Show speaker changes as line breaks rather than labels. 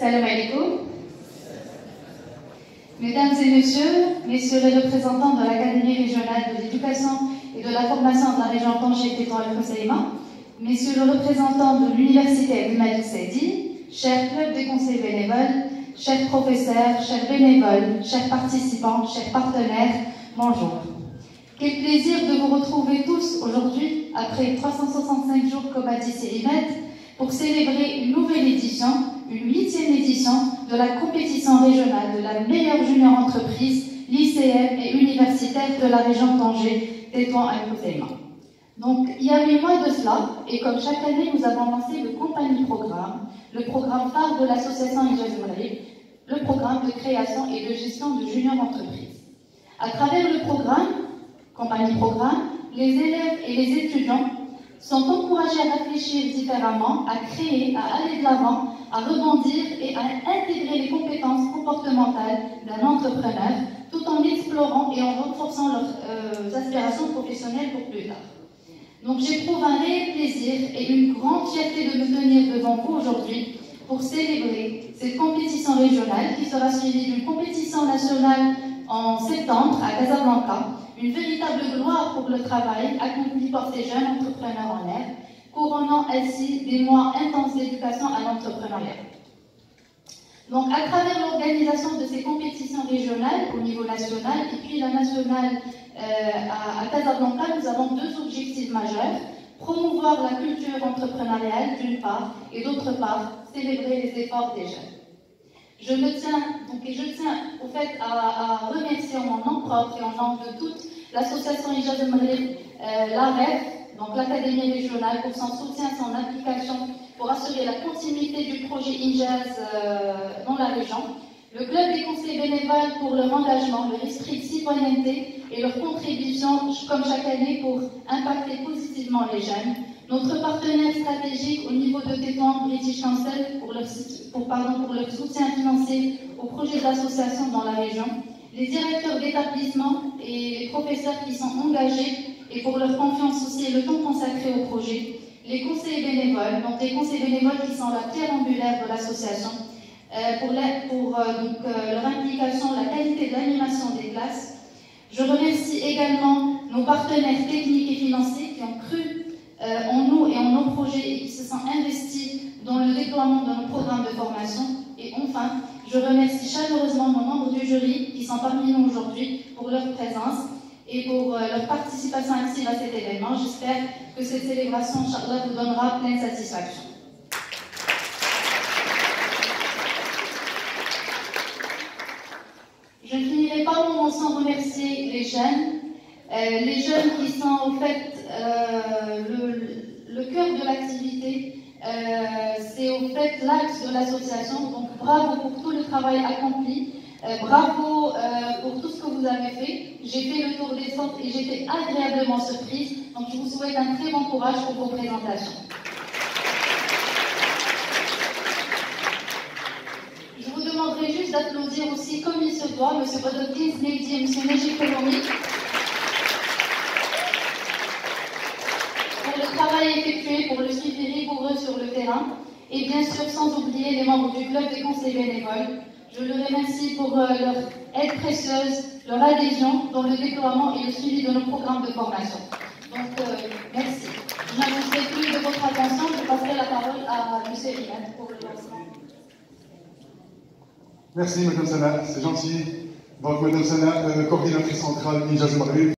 Salam alaikum. Mesdames et messieurs les représentants de l'Académie régionale de l'éducation et de la formation de la région Tanger-Tétouan et Hoceima, messieurs le représentant de l'Université Abdel Malik Saidi, chers clubs des conseils bénévoles, chers professeurs, chers bénévoles, chers participants, chers partenaires, bonjour. Quel plaisir de vous retrouver tous aujourd'hui, après 365 jours comme a dit Célimette, pour célébrer une nouvelle édition, une 8e édition de la compétition régionale de la meilleure junior entreprise, lycéenne et universitaire de la région Tanger, Tétouan et Hoceima. Donc, il y a 8 mois de cela, et comme chaque année, nous avons lancé le Compagnie Programme, le programme phare de l'association Ijaz Maghreb, le programme de création et de gestion de junior entreprises. À travers le programme, Compagnie Programme, les élèves et les étudiants sont encouragés à réfléchir différemment, à créer, à aller de l'avant, à rebondir et à intégrer les compétences comportementales d'un entrepreneur, tout en explorant et en renforçant leurs aspirations professionnelles pour plus tard. Donc j'éprouve un réel plaisir et une grande fierté de me tenir devant vous aujourd'hui pour célébrer cette compétition régionale qui sera suivie d'une compétition nationale en septembre à Casablanca, une véritable gloire pour le travail accompli par ces jeunes entrepreneurs en l'air, couronnant ainsi des mois intenses d'éducation à l'entrepreneuriat. Donc, à travers l'organisation de ces compétitions régionales au niveau national et puis la nationale à Casablanca, nous avons 2 objectifs majeurs: promouvoir la culture entrepreneuriale d'une part et d'autre part célébrer les efforts des jeunes. Je tiens au fait à remercier en mon nom propre et en nom de toute l'association Ijaz Maghreb, l'AREF, donc l'Académie régionale, pour son soutien, son implication, pour assurer la continuité du projet Ijaz dans la région, le club des conseils bénévoles pour leur engagement, leur esprit de citoyenneté et leur contribution, comme chaque année, pour impacter positivement les jeunes. Notre partenaire stratégique au niveau de Tétouan, British Council, pour leur soutien financier au projet d'association dans la région, les directeurs d'établissement et les professeurs qui sont engagés et pour leur confiance aussi et le temps consacré au projet, les conseillers bénévoles, donc les conseillers bénévoles qui sont la pierre angulaire de l'association, pour leur implication, la qualité de l'animation des classes. Je remercie également nos partenaires techniques et financiers qui ont cru en nous et en nos projets et qui se sont investis dans le déploiement de nos programmes de formation. Et enfin, je remercie chaleureusement nos membres du jury qui sont parmi nous aujourd'hui pour leur présence et pour leur participation active à cet événement. J'espère que cette célébration, Inch'Allah, vous donnera pleine satisfaction. Je ne finirai pas mon mot sans remercier les jeunes qui sont au fait le cœur de l'activité, c'est au fait l'axe de l'association. Donc bravo pour tout le travail accompli, bravo pour tout ce que vous avez fait. J'ai fait le tour des centres et j'étais agréablement surprise. Donc je vous souhaite un très bon courage pour vos présentations. Je vous demanderai juste d'applaudir aussi comme il se doit, M. Badruddin Zneidi et M. Najib Kolomi, pour le travail effectué, pour le suivi rigoureux sur le terrain, et bien sûr sans oublier les membres du club des conseils bénévoles. Je les remercie pour leur aide précieuse, leur adhésion dans le déploiement et le suivi de nos programmes de formation. Donc, merci. Je n'abuserai plus de votre attention, je passerai la parole à M. Riyad pour le lancement.
Merci Madame Sana, c'est gentil. Donc Madame Sana, coordinatrice centrale Ijaz Maghreb.